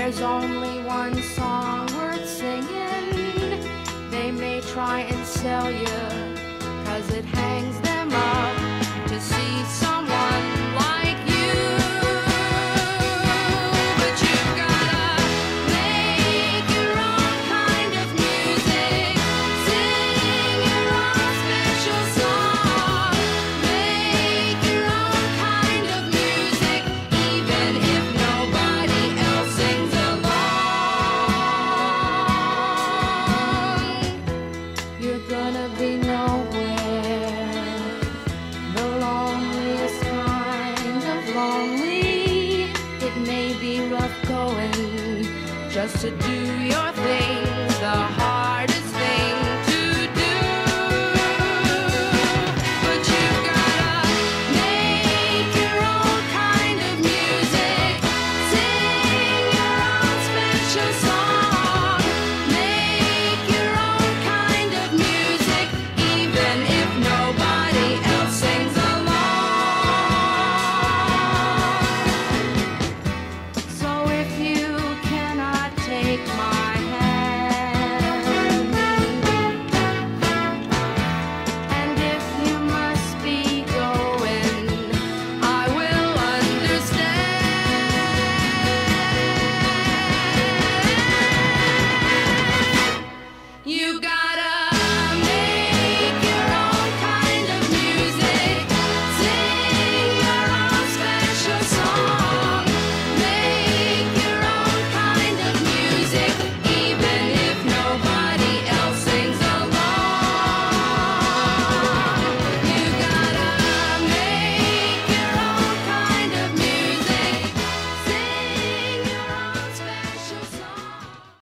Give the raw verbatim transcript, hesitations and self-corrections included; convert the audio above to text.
there's only one song worth singing. They may try and sell you, 'cause it hangs them up to see someone like you. But you've gotta make your own kind of music, sing your own special song, make your own kind of music, even if nobody else sings along. You're gonna be nowhere, the loneliest kind of lonely. It may be rough going just to do your thing.